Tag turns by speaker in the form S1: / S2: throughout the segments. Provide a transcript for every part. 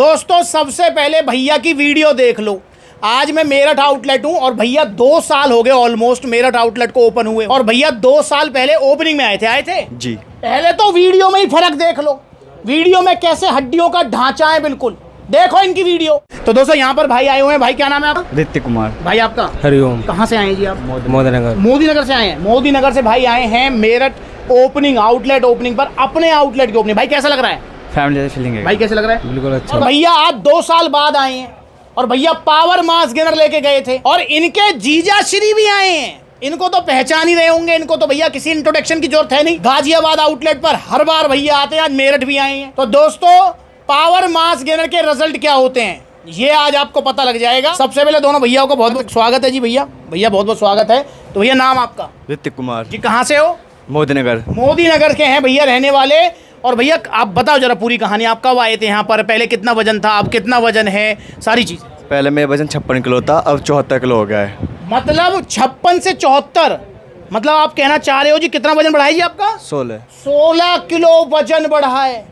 S1: दोस्तों सबसे पहले भैया की वीडियो देख लो। आज मैं मेरठ आउटलेट हूं और भैया 2 साल हो गए ऑलमोस्ट मेरठ आउटलेट को ओपन हुए। और भैया 2 साल पहले ओपनिंग में आए थे
S2: जी।
S1: पहले तो वीडियो में ही फर्क देख लो, वीडियो में कैसे हड्डियों का ढांचा है, बिल्कुल देखो इनकी वीडियो। तो दोस्तों यहाँ पर भाई आए हुए हैं। भाई क्या नाम है आपका?
S2: ऋतिक कुमार।
S1: भाई आपका?
S2: हरिओम।
S1: कहाँ से आए हैं जी आप?
S2: मोदी नगर।
S1: मोदी नगर से आए हैं। मोदी नगर से भाई आए हैं मेरठ ओपनिंग आउटलेट ओपनिंग पर, अपने आउटलेट की ओपनिंग। भाई कैसा लग रहा है?
S2: फैमिली फीलिंग है
S1: भाई कैसे लग रहा है?
S2: बिल्कुल अच्छा।
S1: और भैया आज 2 साल बाद आए हैं और भैया पावर मास गेनर लेके गए थे और इनके जीजा श्री भी आए हैं। इनको तो पहचान ही रहे होंगे, इनको तो भैया किसी इंट्रोडक्शन की जरूरत है नहीं। गाजियाबाद आउटलेट पर हर बार भैया आते हैं, आज मेरठ भी आए हैं। तो दोस्तों पावर मास गेनर के रिजल्ट क्या होते हैं ये आज आपको पता लग जाएगा। सबसे पहले दोनों भैया को बहुत बहुत स्वागत है जी। भैया बहुत बहुत स्वागत है। तो भैया नाम आपका?
S2: ऋतिक कुमार
S1: जी। कहाँ से हो?
S2: मोदी नगर।
S1: मोदी नगर के हैं भैया रहने वाले। और भैया आप बताओ जरा पूरी कहानी, आप कब आए थे यहाँ पर, पहले कितना वजन था, अब कितना वजन है, सारी चीज़।
S2: पहले मेरा वजन 56 किलो था, अब 74 किलो हो गया है।
S1: मतलब 56 से 74, मतलब आप कहना चाह रहे हो जी कितना वजन बढ़ा है जी आपका? 16 किलो वजन बढ़ा है।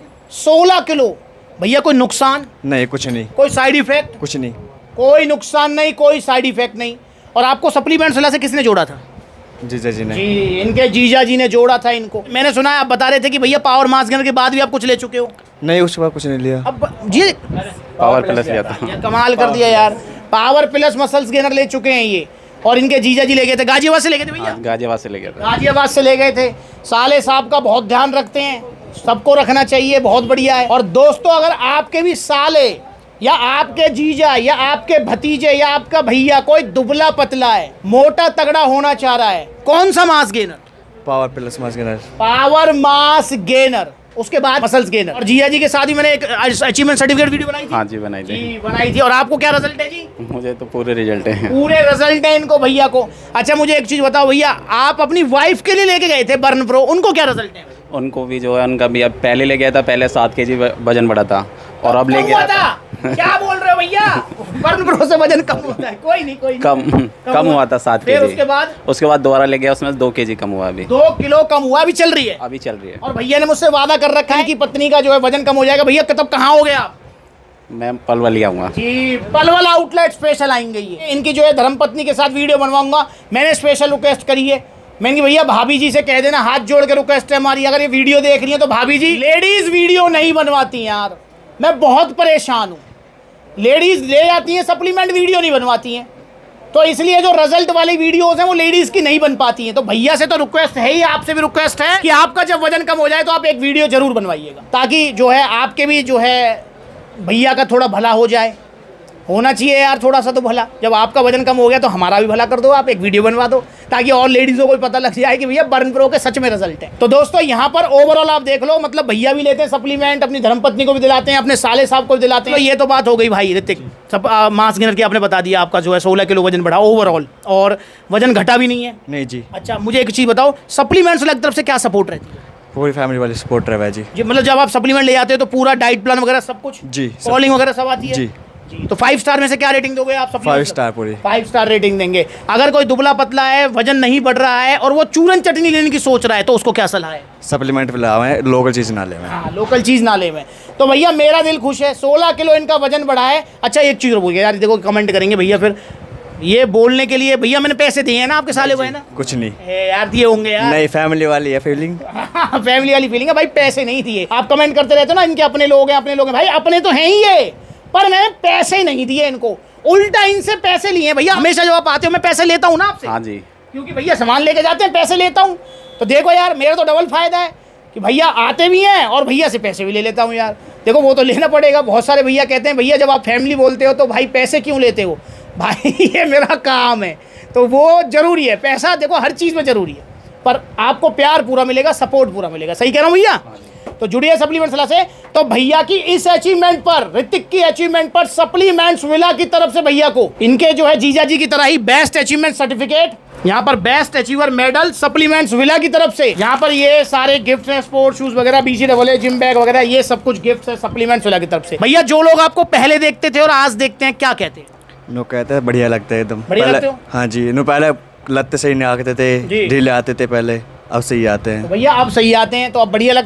S1: 16 किलो। भैया कोई नुकसान
S2: नहीं? कुछ नहीं।
S1: कोई साइड इफेक्ट?
S2: कुछ नहीं।
S1: कोई नुकसान नहीं, कोई साइड इफेक्ट नहीं। और आपको सप्लीमेंट्स वाला से किसने जोड़ा था?
S2: जीजा जी ने।
S1: जी, इनके जीजा जी ने जोड़ा था इनको। मैंने सुना है आप बता रहे थे कि भैया पावर मास गेनर के बाद भी आप कुछ ले चुके हो।
S2: नहीं, उसके बाद कुछ नहीं लिया।
S1: अब जी
S3: पावर प्लस लिया था।
S1: कमाल कर दिया यार, पावर प्लस मसल्स गेनर ले चुके हैं ये। और इनके जीजा जी ले गए थे, गाजियाबाद से ले गए थे भैया?
S3: गाजियाबाद से ले गए थे।
S1: गाजियाबाद से ले गए थे। साले साहब का बहुत ध्यान रखते हैं, सबको रखना चाहिए, बहुत बढ़िया है। और दोस्तों अगर आपके भी साले या आपके जीजा या आपके भतीजे या आपका भैया कोई दुबला पतला है, मोटा तगड़ा होना चाह रहा है, कौन सा mass gainer?
S2: Power plus mass gainer.
S1: Power mass gainer, उसके बाद मसल्स गेनर। और जीजा जी के साथ ही मैंने एक अचीवमेंट सर्टिफिकेट वीडियो बनाई थी।
S3: हाँ जी, बनाई थी।
S1: जी बनाई थी। और आपको क्या रिजल्ट है जी?
S3: मुझे तो पूरे रिजल्ट हैं।
S1: पूरे रिजल्ट है इनको भैया को। अच्छा मुझे एक चीज बताओ भैया, आप अपनी वाइफ के लिए लेके गए थे बर्न प्रो, उनको क्या रिजल्ट है?
S3: उनको भी जो है उनका भी, अब पहले ले गया था, पहले 7 केजी वजन बढ़ा था और अब ले गया था।
S1: क्या बोल रहे हो भैया? बर्न प्रो से वजन कम होता है? कोई नहीं, कोई नहीं।
S3: कम हुआ था 7 केजी। उसके बाद दोबारा ले गया, उसमें 2 केजी कम हुआ। अभी
S1: 2 किलो कम हुआ, अभी चल रही है?
S3: अभी चल रही है।
S1: और भैया ने मुझसे वादा कर रखा है कि पत्नी का जो है वजन कम हो जाएगा। भैया तब कहाँ हो गए आप?
S3: मैं पलवल आऊँगा
S1: जी, पलवल आउटलेट स्पेशल आएंगे ये। इनकी जो है धर्मपत्नी के साथ वीडियो बनवाऊंगा, मैंने स्पेशल रिक्वेस्ट करी है। मैंने भैया भाभी जी से कह देना, हाथ जोड़ के रिक्वेस्ट है हमारी, अगर ये वीडियो देख रही है तो भाभी जी लेडीज वीडियो नहीं बनवाती यार, मैं बहुत परेशान हूँ। लेडीज ले जाती हैं सप्लीमेंट, वीडियो नहीं बनवाती हैं, तो इसलिए जो रिजल्ट वाली वीडियोस हैं वो लेडीज की नहीं बन पाती हैं। तो भैया से तो रिक्वेस्ट है ही, आपसे भी रिक्वेस्ट है कि आपका जब वजन कम हो जाए तो आप एक वीडियो जरूर बनवाइएगा, ताकि जो है आपके भी जो है भैया का थोड़ा भला हो जाए। होना चाहिए यार थोड़ा सा तो भला। जब आपका वजन कम हो गया तो हमारा भी भला कर दो, आप एक वीडियो बनवा दो, ताकि और लेडीज़ों को भी पता लग जाए कि भैया बर्न प्रो के सच में रिजल्ट है। तो दोस्तों यहाँ पर ओवरऑल आप देख लो, मतलब भैया भी लेते हैं सप्लीमेंट, अपनी धर्मपत्नी को भी दिलाते हैं, अपने साले साहब को भी दिलाते हैं। तो ये तो बात हो गई भाई ऋतिक, सब मास गेनर की आपने बता दिया, आपका जो है 16 किलो वजन बढ़ा ओवरऑल, और वजन घटा भी नहीं है?
S2: नहीं जी।
S1: अच्छा मुझे एक चीज़ बताओ, सप्लीमेंट्स वाली तरफ से क्या सपोर्ट रहती है?
S2: पूरी फैमिली वाली सपोर्ट रहा है जी।
S1: मतलब जब आप सप्लीमेंट ले जाते हो तो पूरा डाइट प्लान वगैरह सब कुछ
S2: जी,
S1: कॉलिंग वगैरह सब आती है?
S2: जी।
S1: तो 5 स्टार में से क्या रेटिंग दोगे आप?
S2: 5 स्टार पूरी।
S1: 5 स्टार रेटिंग देंगे। अगर कोई दुबला पतला है, वजन नहीं बढ़ रहा है और वो चूरन चटनी लेने की सोच रहा है, तो उसको क्या सलाह है?
S2: सप्लीमेंट लाए, लोकल चीज़ ना ले।
S1: हाँ, लोकल चीज़ ना ले में। तो भैया मेरा दिल खुश है, 16 किलो इनका वजन बढ़ा है। अच्छा एक चीज़ बोलिए यार, देखो कमेंट करेंगे भैया फिर ये बोलने के लिए, भैया मैंने पैसे दिए हैं ना आपके साले को, है ना?
S2: कुछ नहीं
S1: यार दिए होंगे यार।
S2: नहीं, फैमिली वाली है फीलिंग।
S1: फैमिली वाली फीलिंग है भाई, पैसे नहीं दिए। आप कमेंट करते रहते हो ना, इनके अपने लोग हैं, अपने लोग हैं। भाई अपने तो हैं ही ये, पर मैंने पैसे नहीं दिए इनको, उल्टा इनसे पैसे लिए भैया। हमेशा जब आप आते हो मैं पैसे लेता हूँ ना आपसे।
S3: हाँ जी।
S1: क्योंकि भैया सामान लेके जाते हैं, पैसे लेता हूँ। तो देखो यार मेरा तो डबल फायदा है कि भैया आते भी हैं और भैया से पैसे भी ले लेता हूँ यार। देखो वो तो लेना पड़ेगा। बहुत सारे भैया कहते हैं भैया जब आप फैमिली बोलते हो तो भाई पैसे क्यों लेते हो? भाई ये मेरा काम है, तो वो ज़रूरी है। पैसा देखो हर चीज़ में ज़रूरी है, पर आपको प्यार पूरा मिलेगा, सपोर्ट पूरा मिलेगा। सही कह रहा हूँ भैया? तो जुड़िए सप्लीमेंट्स विला से। तो भैया की इस अचीवमेंट पर, ऋतिक की अचीवमेंट पर सप्लीमेंट्स विला की तरफ से भैया को इनके जो है जीजा जी की तरह ही बेस्ट अचीवमेंट सर्टिफिकेट, यहाँ पर best achiever medal supplements villa की तरफ से। यहाँ पर ये सारे गिफ्ट हैं, स्पोर्ट शूज वगैरह, BCAA जिम बैग वगैरह, ये सब कुछ गिफ्ट है सप्लीमेंट्स विला की तरफ से। भैया जो लोग आपको पहले देखते थे और आज देखते हैं, क्या कहते हैं?
S2: नो कहते हैं बढ़िया लगता है एकदम।
S1: बढ़िया लगते हो?
S2: हाँ जी। नो पहले लगते सही नहीं आते थे, ढीले आते थे पहले, अब सही आते हैं।
S1: तो भैया अब सही आते हैं, तो अब बढ़िया लगते हैं। और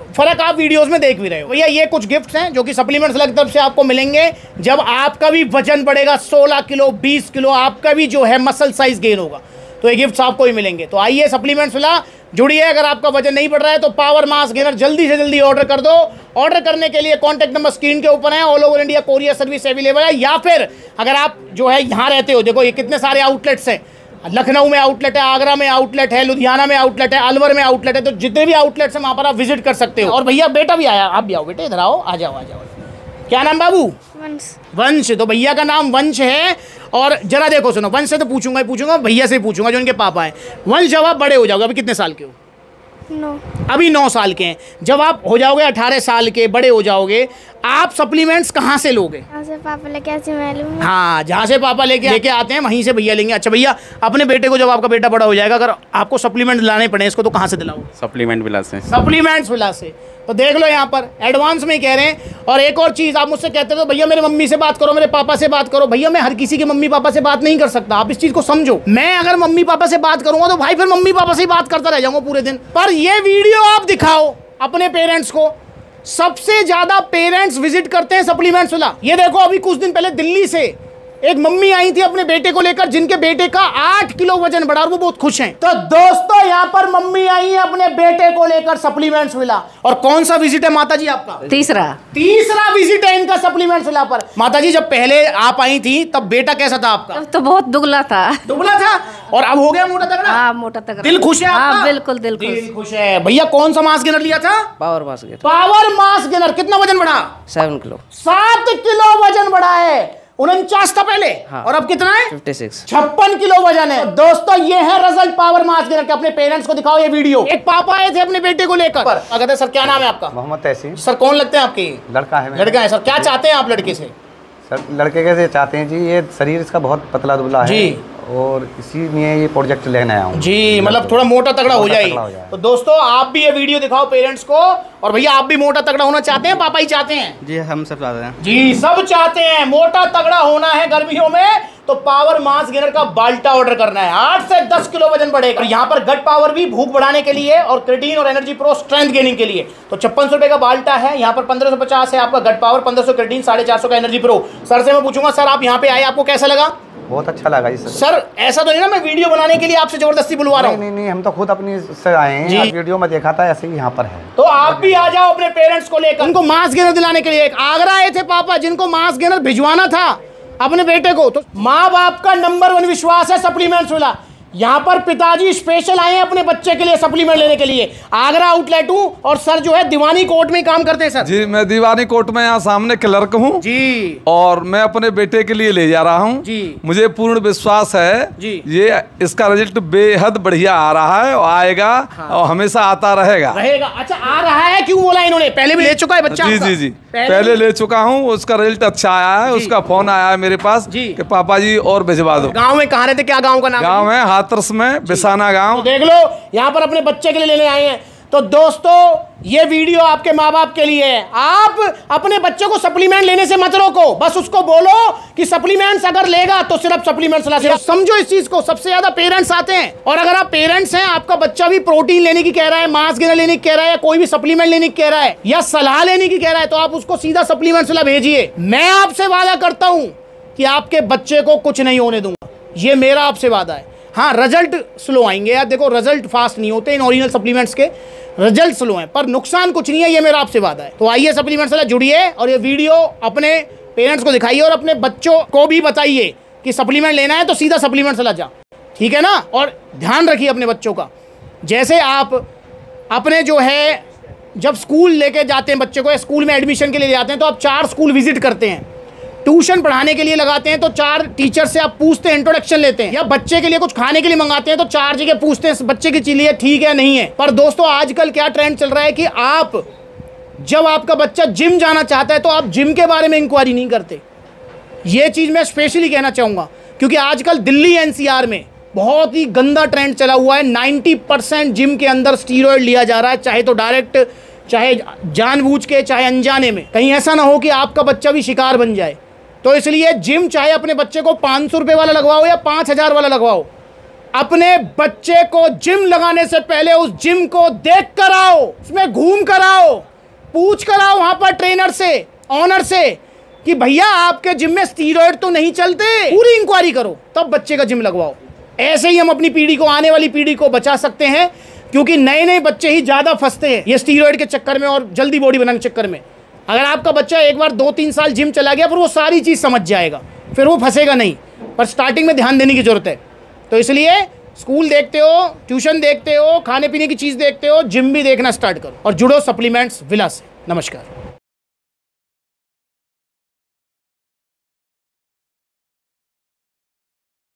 S1: फर्क आप वीडियोस में देख भी रहे हो। भैया ये कुछ गिफ्ट्स हैं जो कि सप्लीमेंट्स अलग तरफ से आपको मिलेंगे। जब आपका भी वजन बढ़ेगा 16 किलो 20 किलो, आपका भी जो है मसल साइज गेन होगा, तो ये गिफ्ट्स आपको ही मिलेंगे। तो आइए सप्लीमेंट्स मिला जुड़िए। अगर आपका वजन नहीं बढ़ रहा है तो पावर मास गेनर जल्दी से जल्दी ऑर्डर कर दो। ऑर्डर करने के लिए कॉन्टैक्ट नंबर स्क्रीन के ऊपर है। All over India courier service available है। या फिर अगर आप जो है यहाँ रहते हो, देखो ये कितने सारे आउटलेट्स हैं। लखनऊ में आउटलेट है, आगरा में आउटलेट है, लुधियाना में आउटलेट है, अलवर में आउटलेट है। तो जितने भी आउटलेट्स हैं वहाँ पर आप विजिट कर सकते हो। और भैया बेटा भी आया, आप भी आओ बेटे, इधर आओ, आ जाओ आ जाओ। क्या नाम बाबू?
S4: वंश।
S1: वंश। तो भैया का नाम वंश है। और जरा देखो सुनो, वंश से तो पूछूंगा ही पूछूंगा, भैया से पूछूंगा जो उनके पापा हैं। वंश जब आप बड़े हो जाओगे, अभी कितने साल के हो?
S4: 9।
S1: अभी 9 साल के हैं। जब आप हो जाओगे 18 साल के, बड़े हो जाओगे, आप सप्लीमेंट्स कहाँ से लोगे?
S4: से पापा लेके ऐसे मालूम।
S1: हाँ, जहाँ से पापा लेके आते हैं वहीं से भैया लेंगे। अच्छा भैया, अपने बेटे को जब आपका बेटा बड़ा हो जाएगा, अगर आपको सप्लीमेंट दिलाने पड़े इसको, तो कहाँ से दिलाओ?
S3: सप्लीमेंट विला से।
S1: सप्लीमेंट्स विला से। तो देख लो यहाँ पर एडवांस में कह रहे हैं। और एक और चीज़, आप मुझसे कहते हो भैया मेरे मम्मी से बात करो, मेरे पापा से बात करो। भैया मैं हर किसी के मम्मी पापा से बात नहीं कर सकता, आप इस चीज़ को समझो। मैं अगर मम्मी पापा से बात करूंगा तो भाई फिर मम्मी पापा से ही बात करता रह जाऊंगा पूरे दिन। पर ये वीडियो आप दिखाओ अपने पेरेंट्स को। सबसे ज्यादा पेरेंट्स विजिट करते हैं सप्लीमेंट्स विला। ये देखो, अभी कुछ दिन पहले दिल्ली से एक मम्मी आई थी अपने बेटे को लेकर, जिनके बेटे का 8 किलो वजन बढ़ा और वो बहुत खुश हैं। तो दोस्तों यहाँ पर मम्मी आई है अपने बेटे को लेकर सप्लीमेंट्स विला। और कौन सा विजिट है माता जी आपका? तीसरा विजिट है इनका सप्लीमेंट्स विला पर। माता जी, जब पहले आप आई थी तब बेटा कैसा था आपका?
S5: तो बहुत दुबला था।
S1: दुबला था और अब हो गया मोटा तगड़ा?
S5: हाँ, मोटा तगड़ा।
S1: दिल खुश है आपका?
S5: हाँ, बिल्कुल दिल
S1: खुश है। भैया कौन सा मास गेनर लिया था?
S6: Power mass gainer.
S1: Power mass gainer. कितना वजन बढ़ा?
S6: 7 किलो।
S1: 7 किलो वजन बढ़ा है। 49 था पहले। हाँ। और अब कितना है? 56 किलो वजन है। दोस्तों ये है रिजल्ट पावर मास गेनर के। अपने पेरेंट्स को दिखाओ ये वीडियो। एक पापा आए थे अपने बेटे को लेकर। अगर सर क्या नाम है आपका?
S7: मोहम्मद तहसीन।
S1: सर कौन लगते हैं आपके?
S7: लड़का है।
S1: लड़का है। सर क्या चाहते हैं आप लड़के से?
S7: सर लड़के कैसे चाहते हैं जी, ये शरीर इसका बहुत पतला दुबला है
S1: जी,
S7: और इसी लिए ये प्रोजेक्ट लेने आया हूँ जी,
S1: मतलब थोड़ा मोटा तगड़ा हो जाए। तो दोस्तों आप भी ये वीडियो दिखाओ पेरेंट्स को। और भैया आप भी मोटा तगड़ा होना चाहते हैं? पापा ही चाहते हैं?
S6: जी हम सब चाहते हैं
S1: जी, सब चाहते हैं। मोटा तगड़ा होना है गर्मियों में तो पावर मास गेनर का बाल्टा ऑर्डर करना है। 8 से 10 किलो वजन बढ़ेगा। और यहाँ पर गट पावर भी भूख बढ़ाने के लिए, और क्रिएटिन और एनर्जी प्रो स्ट्रेंथ गेनिंग के लिए। तो 5600 रुपए का बाल्टा है। यहाँ पर 1550 है आपका गट पावर, 1500 क्रिएटिन, 450 का एनर्जी प्रो। सर से मैं पूछूंगा, सर आप यहाँ पे आए, आपको कैसा लगा?
S7: बहुत अच्छा लगा जी सर।
S1: सर ऐसा तो नहीं ना मैं वीडियो बनाने के लिए आपसे जबरदस्ती बुलवा रहा हूँ?
S7: नहीं, हम तो खुद अपनी से आए हैं। आज वीडियो में देखा था, ऐसे ही यहाँ पर है।
S1: तो आप भी आ जाओ अपने पेरेंट्स को लेकर। उनको मास गेनर दिलाने के लिए। एक आगरा आए थे पापा, जिनको मास गेनर भिजवाना था अपने बेटे को। तो माँ बाप का नंबर 1 विश्वास है सप्लीमेंट्स विला। यहाँ पर पिताजी स्पेशल आए हैं अपने बच्चे के लिए सप्लीमेंट लेने के लिए। आगरा आउटलेट हूँ और सर जो है दीवानी कोर्ट में काम करते हैं सर।
S8: जी मैं दीवानी कोर्ट में यहाँ सामने क्लर्क हूँ जी, और मैं अपने बेटे के लिए ले जा रहा हूँ जी। मुझे पूर्ण विश्वास है जी, ये इसका रिजल्ट बेहद बढ़िया आ रहा है और आएगा। हाँ। और हमेशा आता रहेगा।
S1: अच्छा आ रहा है, क्यों बोला इन्होंने? पहले भी ले चुका है बच्चा?
S8: जी जी जी, पहले ले चुका हूँ, उसका रिजल्ट अच्छा आया है। उसका फोन आया है मेरे पास कि पापा जी और भिजवा दो।
S1: गाँव में कहाँ रहते? क्या गाँव का नाम?
S8: गाँव है हाथरस में, बिसाना गांव।
S1: तो देख लो यहाँ पर अपने बच्चे के लिए लेने आए हैं। तो दोस्तों ये वीडियो आपके माँ बाप के लिए है। आप अपने बच्चे को सप्लीमेंट लेने से मत रोको, बस उसको बोलो कि सप्लीमेंट्स अगर लेगा तो सिर्फ सप्लीमेंट्स ला। समझो इस चीज को। सबसे ज्यादा पेरेंट्स आते हैं। और अगर आप पेरेंट्स हैं, आपका बच्चा भी प्रोटीन लेने की कह रहा है, मास गेनर लेने की कह रहा है, या कोई भी सप्लीमेंट लेने की कह रहा है, या सलाह लेने की कह रहा है, तो आप उसको सीधा सप्लीमेंट्स ला भेजिए। मैं आपसे वादा करता हूं कि आपके बच्चे को कुछ नहीं होने दूंगा। ये मेरा आपसे वादा है। हाँ, रिजल्ट स्लो आएंगे यार, देखो रिजल्ट फास्ट नहीं होते इन ओरिजिनल सप्लीमेंट्स के, रिजल्ट स्लो हैं, पर नुकसान कुछ नहीं है, ये मेरा आपसे वादा है। तो आइए सप्लीमेंट्स से जुड़िए और ये वीडियो अपने पेरेंट्स को दिखाइए और अपने बच्चों को भी बताइए कि सप्लीमेंट लेना है तो सीधा सप्लीमेंट्स ला जा, ठीक है ना। और ध्यान रखिए अपने बच्चों का। जैसे आप अपने जो है जब स्कूल लेके जाते हैं बच्चे को, या स्कूल में एडमिशन के लिए जाते हैं, तो आप 4 स्कूल विजिट करते हैं। ट्यूशन पढ़ाने के लिए लगाते हैं तो 4 टीचर से आप पूछते हैं, इंट्रोडक्शन लेते हैं। या बच्चे के लिए कुछ खाने के लिए मंगाते हैं तो 4 जगह पूछते हैं बच्चे की चीज़ ठीक है नहीं है। पर दोस्तों आजकल क्या ट्रेंड चल रहा है कि आप जब आपका बच्चा जिम जाना चाहता है तो आप जिम के बारे में इंक्वायरी नहीं करते। ये चीज़ मैं स्पेशली कहना चाहूँगा, क्योंकि आजकल दिल्ली NCR में बहुत ही गंदा ट्रेंड चला हुआ है। 90% जिम के अंदर स्टीरॉयड लिया जा रहा है, चाहे तो डायरेक्ट, चाहे जानबूझ के, चाहे अनजाने में। कहीं ऐसा ना हो कि आपका बच्चा भी शिकार बन जाए। तो इसलिए जिम चाहे अपने बच्चे को 500 रुपये वाला लगवाओ या 5000 वाला लगवाओ, अपने बच्चे को जिम लगाने से पहले उस जिम को देख कर आओ, उसमें घूम कर आओ, पूछ कर आओ वहां पर ट्रेनर से, ऑनर से कि भैया आपके जिम में स्टीरॉयड तो नहीं चलते। पूरी इंक्वायरी करो तब बच्चे का जिम लगवाओ। ऐसे ही हम अपनी पीढ़ी को, आने वाली पीढ़ी को बचा सकते हैं, क्योंकि नए नए बच्चे ही ज़्यादा फंसते हैं ये स्टीरॉयड के चक्कर में और जल्दी बॉडी बनाने के चक्कर में। अगर आपका बच्चा एक बार 2-3 साल जिम चला गया फिर वो सारी चीज़ समझ जाएगा, फिर वो फंसेगा नहीं। पर स्टार्टिंग में ध्यान देने की ज़रूरत है। तो इसलिए स्कूल देखते हो, ट्यूशन देखते हो, खाने पीने की चीज़ देखते हो, जिम भी देखना स्टार्ट करो और जुड़ो सप्लीमेंट्स विला से। नमस्कार।